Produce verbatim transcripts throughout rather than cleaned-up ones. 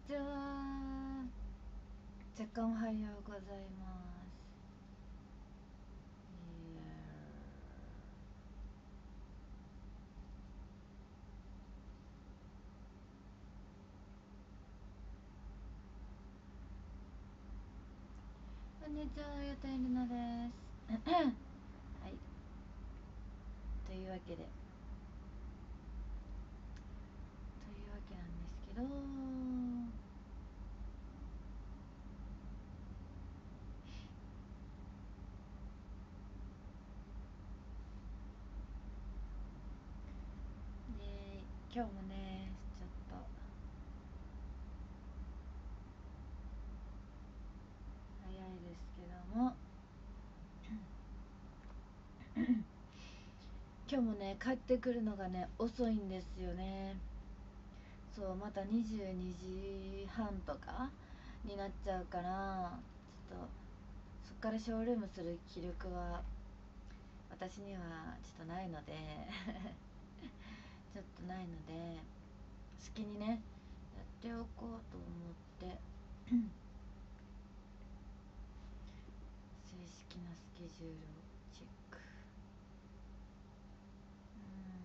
ちは。若干おはようございます。いやこんにちは、ゆたいるなです。はい。というわけで、というわけなんですけど、で、今日もね、ちょっと早いですけども、今日もね、帰ってくるのがね、遅いんですよね。そう、またにじゅうにじはんとかになっちゃうから、ちょっとそっからショールームする気力は私にはちょっとないのでちょっとないので、先にねやっておこうと思って正式なスケジュールをチェック。う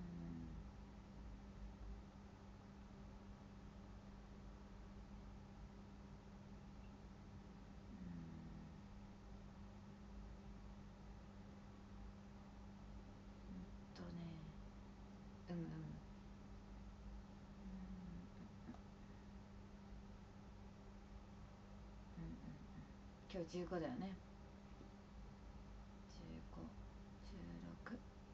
ーんとねうんうんうんうんうん今日じゅうごだよね。じゅうご、じゅうろく、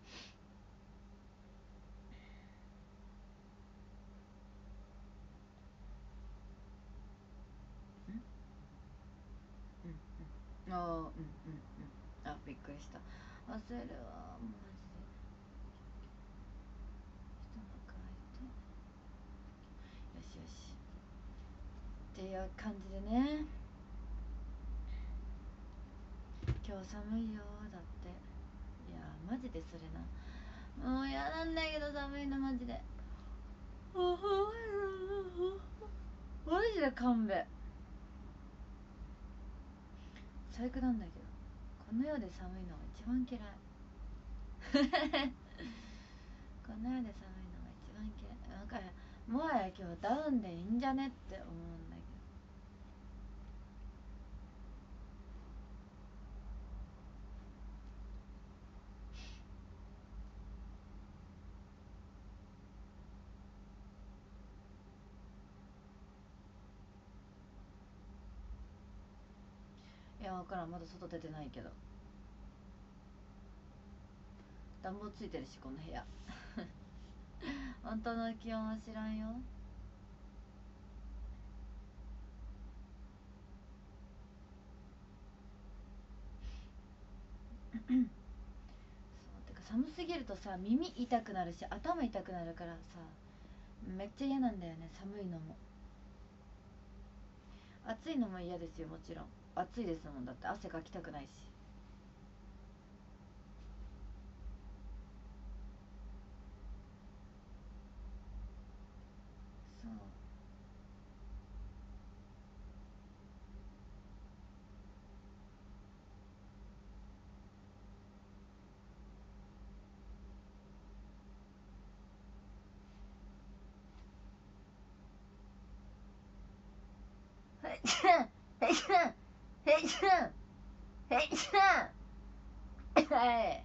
うんうんああうんうんうんあびっくりした。焦るわマジで。人の書いてよしよしっていう感じでね。今日寒いよだって。いやマジでそれな、もう嫌なんだけど寒いのマジで。マジで勘弁。最悪なんだけど、この世で寒いのが一番嫌いこの世で寒いのが一番嫌い。なんかもはや今日ダウンでいいんじゃねって思うんだけど。いや分からん、まだ外出てないけど。暖房ついてるしこの部屋本当の気温は知らんよそうてか寒すぎるとさ耳痛くなるし頭痛くなるからさ、めっちゃ嫌なんだよね。寒いのも暑いのも嫌ですよ。もちろん暑いですもん。だって汗かきたくないし。そうはいちゃんはいちゃんはいちゃんはいちゃんはい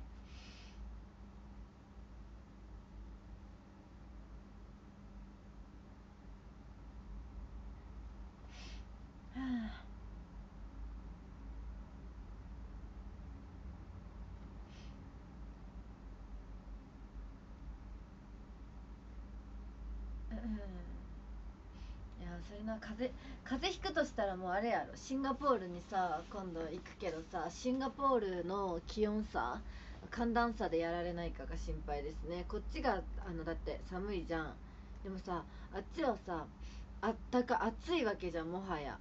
うんいやそれな、風邪風邪ひくとしたらもうあれやろ、シンガポールにさ今度行くけどさ、シンガポールの気温差、寒暖差でやられないかが心配ですね。こっちがあのだって寒いじゃん。でもさあっちはさあったか暑いわけじゃん。もはや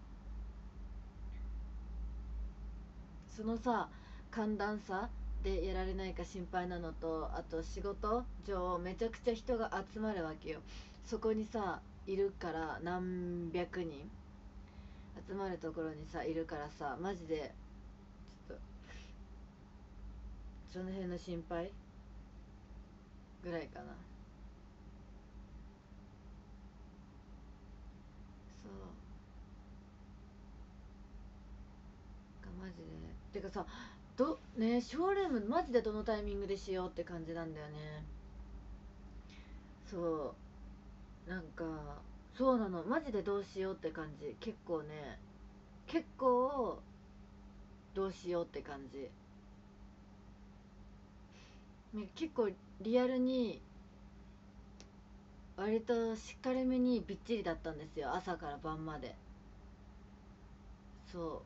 そのさ寒暖差でやられないか心配なのと、あと仕事上めちゃくちゃ人が集まるわけよ。 そこにさいるから、何百人集まるところにさいるからさ、マジでちょっとその辺の心配ぐらいかな。そうがマジで、てかさ、どねショールームマジでどのタイミングでしようって感じなんだよね。そうなんか、そうなの、マジでどうしようって感じ。結構ね、結構どうしようって感じ。ね、結構リアルに割としっかりめにびっちりだったんですよ、朝から晩まで。そう、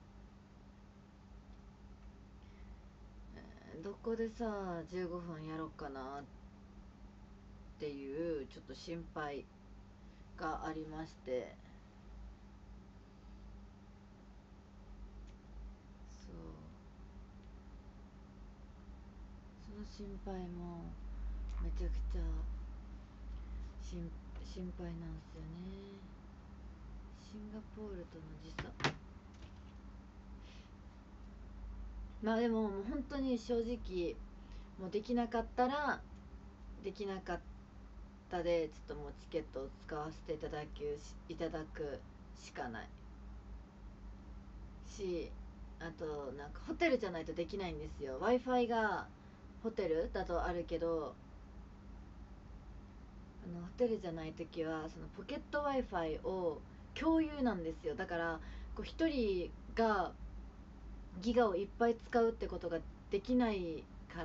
えーどこでさじゅうごふんやろうかなっていうちょっと心配がありまして。そうその心配もめちゃくちゃ心心配なんですよね。シンガポールとの時差。まあでももう本当に正直、もうできなかったらできなかったで、ちょっともうチケットを使わせていただくいただくしかないし、あとなんかホテルじゃないとできないんですよ。 w i f i がホテルだとあるけど、あのホテルじゃない時はそのポケット w i f i を共有なんですよ。だからこうひとりがギガをいっぱい使うってことができないから、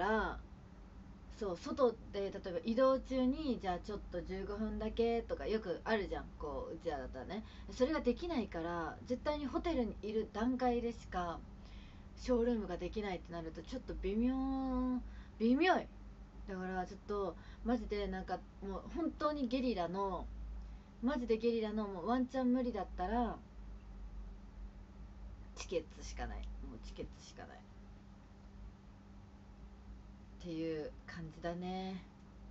そう外で例えば移動中にじゃあちょっとじゅうごふんだけとかよくあるじゃん、こううちらだったらね。それができないから、絶対にホテルにいる段階でしかショールームができないってなるとちょっと微妙微妙い。だからちょっとマジでなんかもう本当にゲリラの、マジでゲリラの、もうワンチャン無理だったらチケットしかない、もうチケットしかないっていう感じだね。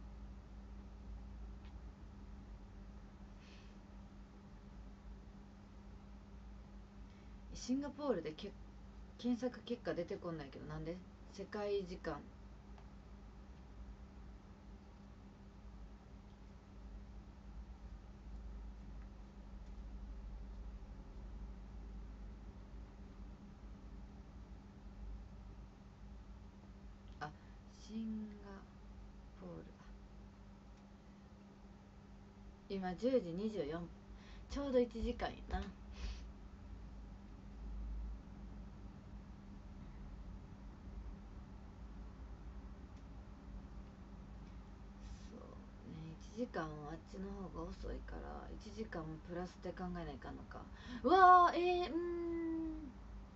シンガポールでけ検索結果出てこないけど、なんで？世界時間、あ、シンガポールだ。今じゅうじにじゅうよんぷん、ちょうどいちじかんやな。そうね、いちじかんはあっちの方が遅いからいちじかんプラスで考えないかんのか。うわー、えー、うーん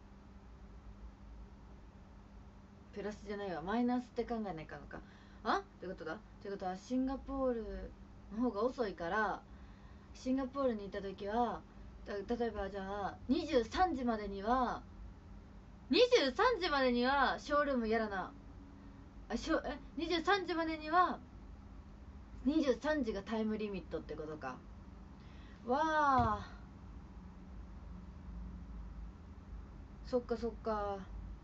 プラスじゃないわ、マイナスって考えないかんのか。あってことだ。ってことはシンガポールの方が遅いから、シンガポールに行った時はた例えばじゃあにじゅうさんじまでにはにじゅうさんじまでにはショールームやらなあしょえにじゅうさんじまでにはにじゅうさんじがタイムリミットってことか。わあ、そっかそっか、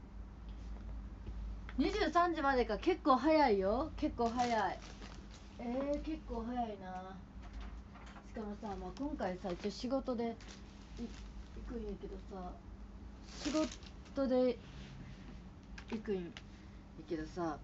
にじゅうさんじまでか。結構早いよ、結構早い。えー、結構早いな。しかもさ、まあ、今回さ一応仕事で行くんやけどさ、仕事で行くんやけどさ、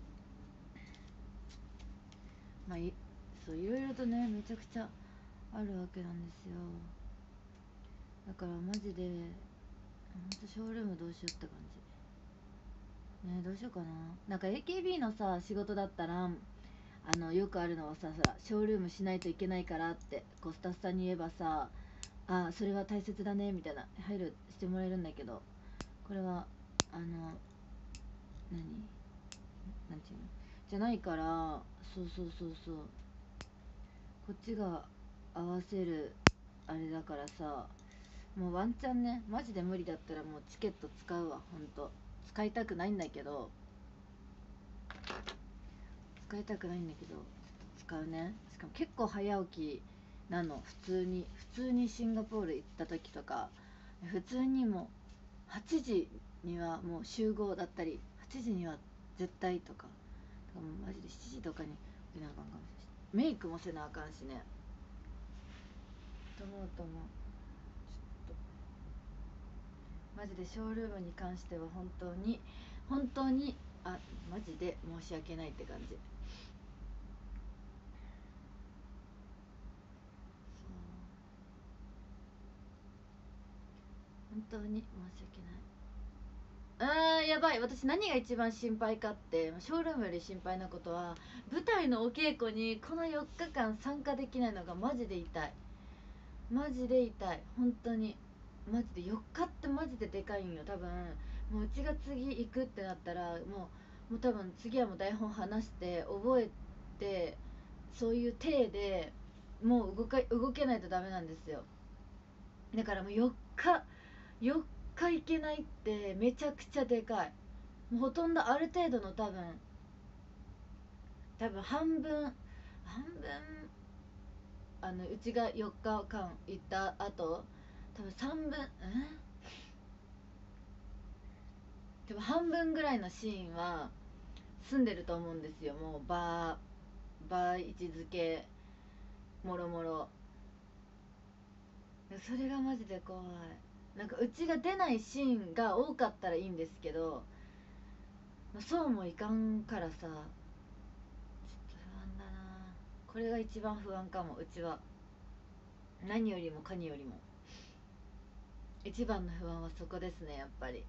まあいそういろいろとね、めちゃくちゃあるわけなんですよ。だからマジでほんとショールームどうしようって感じね。どうしようかな。なんか エーケービー のさ仕事だったら、あのよくあるのはさ、さショールームしないといけないからってこうスタッフさんに言えばさ、あそれは大切だねみたいな配慮してもらえるんだけど、これはあの何なんていうのじゃないから、そうそうそうそう、こっちが合わせるあれだからさ、もうワンチャンね、マジで無理だったらもうチケット使うわ。ほんと使いたくないんだけど使いたくないんだけど使使うね。しかも結構早起きなの。普通に普通にシンガポール行った時とか普通にもうはちじにはもう集合だったり、はちじには絶対とか、もうマジでしちじとかに出なあかんかもしれない。メイクもせなあかんしね。と思うと思う。ちょっとマジでショールームに関しては本当に本当にあマジで申し訳ないって感じ。そう本当に申し訳ない。あーやばい。私何が一番心配かって、ショールームより心配なことは舞台のお稽古にこのよっかかん参加できないのがマジで痛い。マジで痛い本当に。マジでよっかってマジででかいんよ。多分もううちが次行くってなったらもうもう多分次はもう台本話して覚えて、そういう体でもう動か動けないとダメなんですよ。だからもうよっかよっか行けないってめちゃくちゃでかい。もうほとんどある程度の多分多分半分半分あのうちがよっかかん行った後多分さんぶんうん多分半分ぐらいのシーンは住んでると思うんですよ。もうバーバー位置づけもろもろ。それがマジで怖い。なんかうちが出ないシーンが多かったらいいんですけど、そうもいかんからさ、ちょっと不安だな。これが一番不安かも。うちは何よりもかによりも一番の不安はそこですね。やっぱり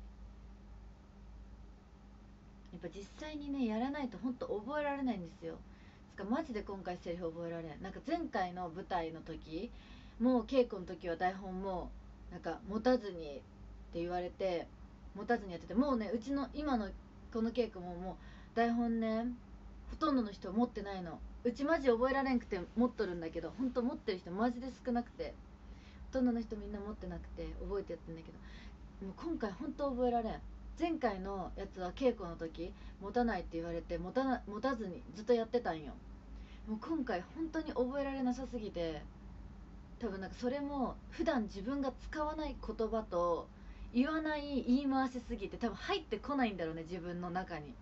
やっぱ実際にねやらないと本当覚えられないんですよ。つかマジで今回セリフ覚えられない。なんか前回の舞台の時もう稽古の時は台本もなんか持たずにって言われて持たずにやってて、もうねうちの今のこの稽古ももう台本ねほとんどの人持ってないの。うちマジ覚えられんくて持っとるんだけど、本当持ってる人マジで少なくて、ほとんどの人みんな持ってなくて覚えてやってんだけど、もう今回本当覚えられん。前回のやつは稽古の時持たないって言われて持たな持たずにずっとやってたんよ。もう今回本当に覚えられなさすぎて、多分なんかそれも普段自分が使わない言葉と言わない言い回しすぎて多分入ってこないんだろうね自分の中に。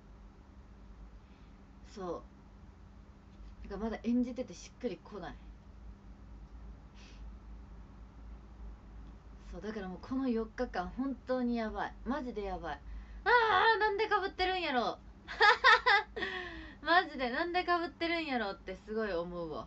そうだからまだ演じててしっくりこない。そうだからもうこのよっかかん本当にやばい。マジでやばい。あーなんでかぶってるんやろマジでなんでかぶってるんやろってすごい思うわ。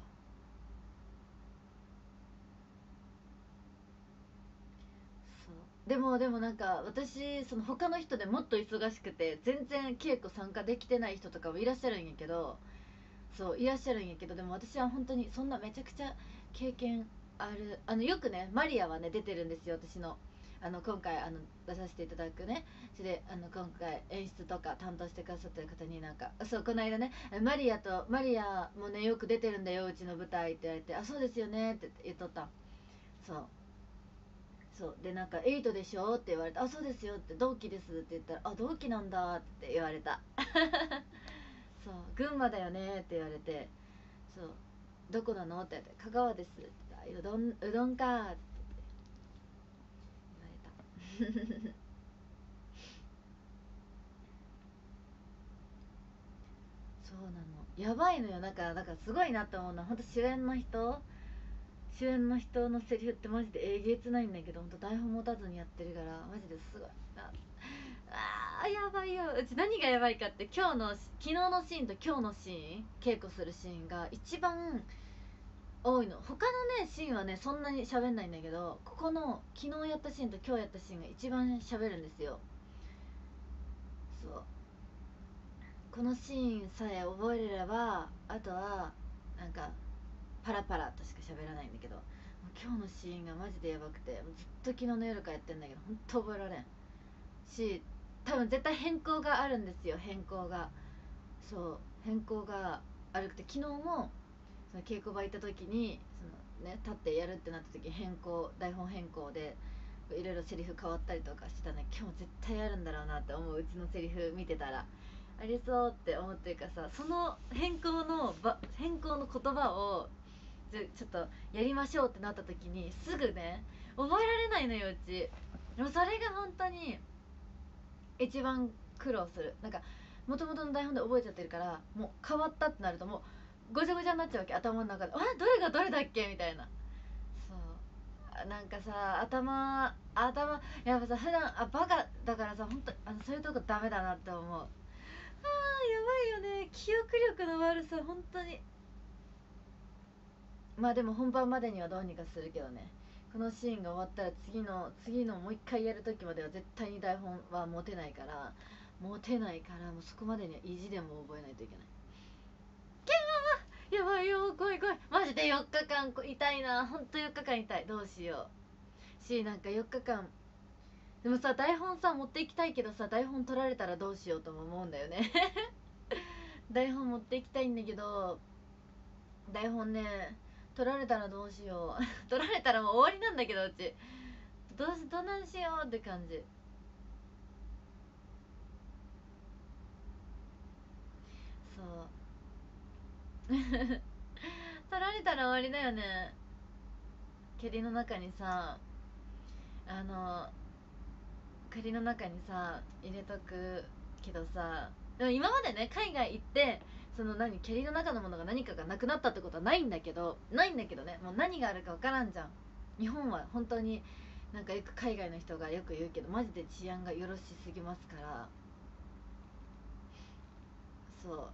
そうでもでもなんか私その他の人でもっと忙しくて全然稽古参加できてない人とかもいらっしゃるんやけど、そういらっしゃるんやけど、でも私は本当にそんなめちゃくちゃ経験ある。あのよくねマリアはね出てるんですよ。私のあの今回あの出させていただくね、それであの今回演出とか担当してくださってる方になんかそうこの間ねマリアとマリアもねよく出てるんだようちの舞台って言われて、あそうですよねって言っとった。そうそうでなんか「エイトでしょ?」って言われて「あそうですよ」って「同期です」って言ったら「あ同期なんだ」って言われたそう群馬だよねって言われて、そうどこなのって言って香川ですって言ったらうどんうどんかって言われたそうなのやばいのよ。なんかなんかすごいなって思うのは本当主演の人主演の人のセリフってマジでえげつないんだけど、本当台本持たずにやってるからマジですごいな。あーやばいよ。うち何がやばいかって今日の昨日のシーンと今日のシーン稽古するシーンが一番多いの。他のねシーンはねそんなに喋んないんだけど、ここの昨日やったシーンと今日やったシーンが一番喋るんですよ。そうこのシーンさえ覚えれればあとはなんかパラパラとしか喋らないんだけど、もう今日のシーンがマジでやばくてもうずっと昨日の夜からやってんだけど本当覚えられんし、多分絶対変更があるんですよ。変更がそう変更があるくて、昨日もその稽古場行った時にその、ね、立ってやるってなった時変更台本変更でいろいろセリフ変わったりとかしてたね。今日絶対あるんだろうなって思う。うちのセリフ見てたらありそうって思ってるからさ、その変更のば変更の言葉をちょちょっとやりましょうってなった時にすぐね覚えられないのよ、うち。でもそれが本当に一番苦労する。なんかもともとの台本で覚えちゃってるから、もう変わったってなるともうごちゃごちゃになっちゃうわけ、頭の中で。あ、どれがどれだっけみたいな。そうなんかさ、頭頭やっぱさ、普段あバカだからさ、本当あのそういうとこダメだなって思う。あー、やばいよね、記憶力の悪さ本当に。まあでも本番までにはどうにかするけどね。このシーンが終わったら次の次のもう一回やる時までは絶対に台本は持てないから、持てないからもうそこまでには意地でも覚えないといけない。キャー、やばいよ、怖い怖い、マジでよっかかん痛いな、ほんとよっかかん痛い。どうしようし、なんかよっかかんでもさ、台本さ持っていきたいけどさ、台本取られたらどうしようとも思うんだよね台本持っていきたいんだけど、台本ね取られたらどうしよう取られたらもう終わりなんだけど、うちどうしどなんしようって感じ。そう取られたら終わりだよね。蹴りの中にさ、あの蹴りの中にさ入れとくけどさ、でも今までね海外行ってその何蹴りの中のものが何かがなくなったってことはないんだけどないんだけどね、もう何があるか分からんじゃん。日本は本当になんかよく海外の人がよく言うけどマジで治安がよろしすぎますから。そう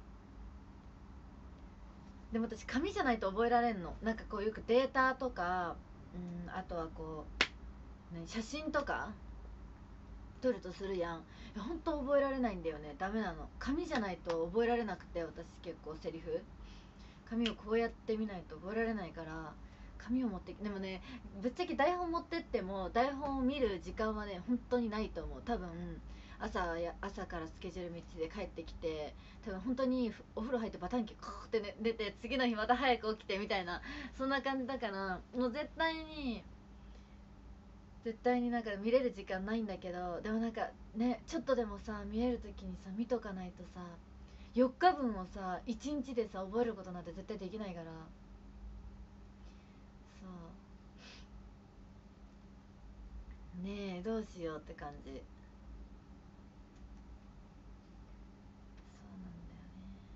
でも私紙じゃないと覚えられんの。なんかこうよくデータとか、うん、あとはこう、ね、写真とか撮るとするやん。本当覚えられないんだよね、ダメなの。紙じゃないと覚えられなくて、私結構セリフ紙をこうやってみないと覚えられないから、紙を持ってでもね、ぶっちゃけ台本持ってっても台本を見る時間はね本当にないと思う。多分朝や朝からスケジュールみっつで帰ってきて、多分本当にお風呂入ってバタンキューって、ね、出て次の日また早く起きてみたいな、そんな感じだから、もう絶対に絶対になんか見れる時間ないんだけど、でもなんかね、ちょっとでもさ見れる時にさ見とかないとさ、よっかぶんをさいちにちでさ覚えることなんて絶対できないから。そうねえ、どうしようって感じ。そうなんだよ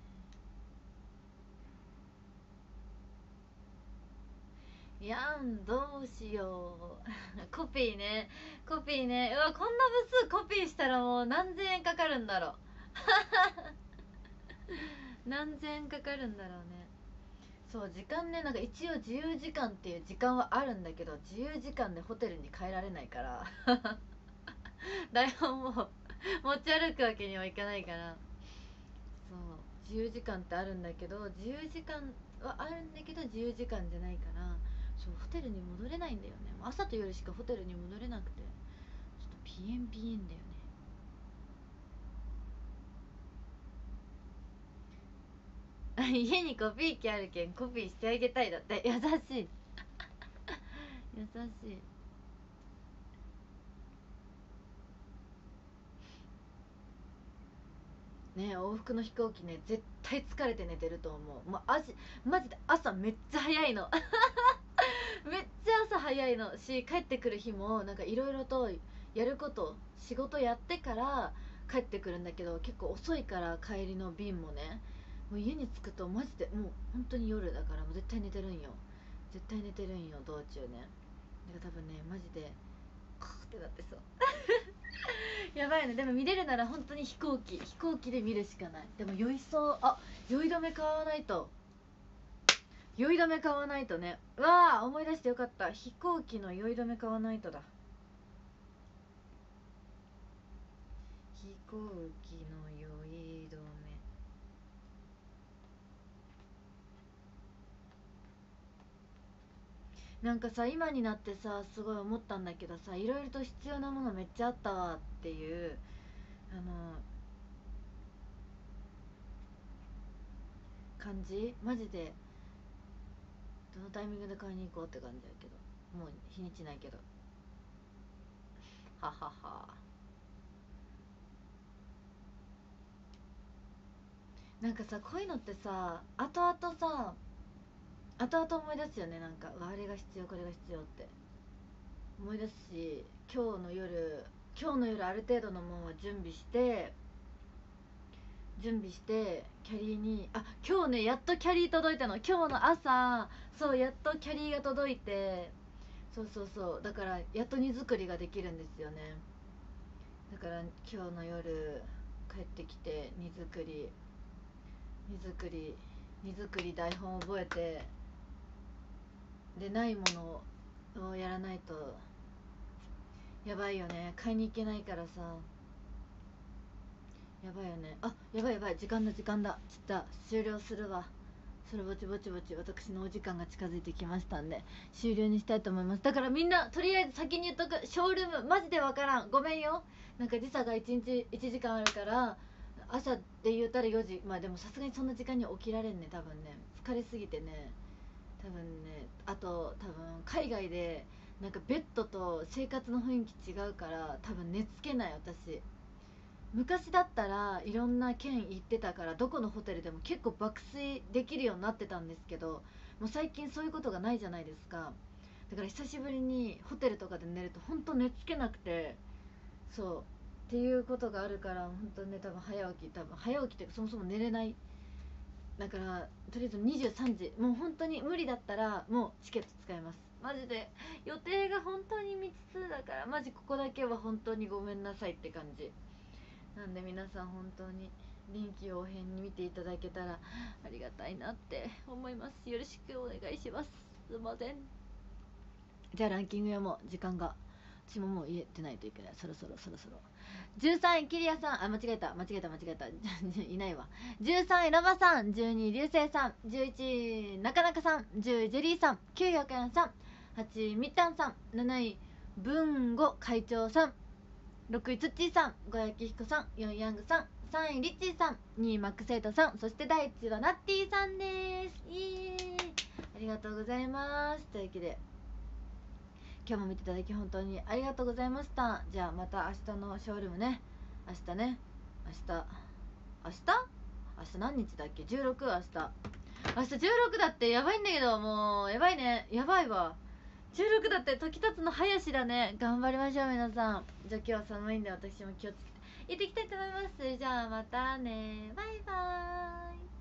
ね。やん、どうしようコピーね、コピーね、うわ、こんな部数コピーしたらもう何千円かかるんだろう何千円かかるんだろうね。そう時間ね、なんか一応自由時間っていう時間はあるんだけど、自由時間でホテルに帰られないから台本も持ち歩くわけにはいかないから。そう自由時間ってあるんだけど、自由時間はあるんだけど自由時間じゃないから、そうホテルに戻れないんだよね。朝と夜しかホテルに戻れなくて、ちょっとピエンピエンだよね。家にコピー機あるけんコピーしてあげたいだって。優しい優しい。ね、往復の飛行機ね絶対疲れて寝てると思う。もうあじマジで朝めっちゃ早いのめっちゃ朝早いのし、帰ってくる日もなんかいろいろとやること、仕事やってから帰ってくるんだけど、結構遅いから帰りの便もね、もう家に着くとマジでもう本当に夜だから、もう絶対寝てるんよ。絶対寝てるんよ道中ね。だから多分ねマジでカーってなってそうやばいね。でも見れるなら本当に飛行機飛行機で見るしかない。でも酔いそう。あ、酔い止め買わないと。酔い止め買わないとね。うわあ、思い出してよかった、飛行機の酔い止め買わないとだ。飛行機の酔い止め。なんかさ、今になってさすごい思ったんだけどさ、いろいろと必要なものめっちゃあったわっていうあの感じ。マジでどのタイミングで買いに行こうって感じだけど、もう日にちないけど。ははは。 なんかさ、こういうのってさ後々さ後々思い出すよね。なんかあれが必要これが必要って思い出すし、今日の夜今日の夜ある程度のもんは準備して準備してキャリーに、あ、今日ねやっとキャリー届いたの。今日の朝、そうやっとキャリーが届いて、そうそうそう、だからやっと荷造りができるんですよね。だから今日の夜帰ってきて荷造り荷造り荷造り台本覚えて、でないものをやらないとやばいよね。買いに行けないからさ、やばいよね。あ、やばいやばい、時間だ時間だ。ちょっと終了するわ。それぼちぼちぼち私のお時間が近づいてきましたんで終了にしたいと思います。だからみんなとりあえず先に言っとく、ショールームマジでわからん、ごめんよ。なんか時差がいちにちいちじかんあるから、朝って言ったらよじ、まあでもさすがにそんな時間に起きられんね。多分ね疲れすぎてね、多分ね、あと多分海外でなんかベッドと生活の雰囲気違うから多分寝つけない私。昔だったらいろんな県行ってたからどこのホテルでも結構爆睡できるようになってたんですけど、もう最近そういうことがないじゃないですか。だから久しぶりにホテルとかで寝ると本当寝つけなくて、そうっていうことがあるから本当ね、多分早起き多分早起きってそもそも寝れない。だからとりあえずにじゅうさんじ、もう本当に無理だったらもうチケット使います。マジで予定が本当に未知数だから、マジここだけは本当にごめんなさいって感じなんで、皆さん本当に臨機応変に見ていただけたらありがたいなって思います。よろしくお願いします。すいません。じゃあランキング読もう、時間が。私ももう言えてないといけない。そろそろそろそろ。じゅうさんいキリアさん、あ、間違えた間違えた間違えたいないわ。じゅうさんいラバさん、じゅうにい流星さん、じゅういちいなかなかさん、じゅういジェリーさん、きゅうい岡山さん、はちいみったんさん、なない文吾会長さん、ろくいつっちーさん、ごやきひこさん、よんいヤングさん、さんいリッチーさん、にいマックセイトさん、そしてだいいちいはナッティさんです。イエーイ、ありがとうございます。というわけで今日も見ていただき本当にありがとうございました。じゃあまた明日のショールームね。明日ね、明日明日明日何日だっけ、じゅうろく、明日明日じゅうろくだって。やばいんだけど、もうやばいね、やばいわ。じゅうろくだって、時経つの早しだね。頑張りましょう皆さん。じゃあ今日は寒いんで私も気をつけて行ってきたいと思います。じゃあまたね、バイバーイ。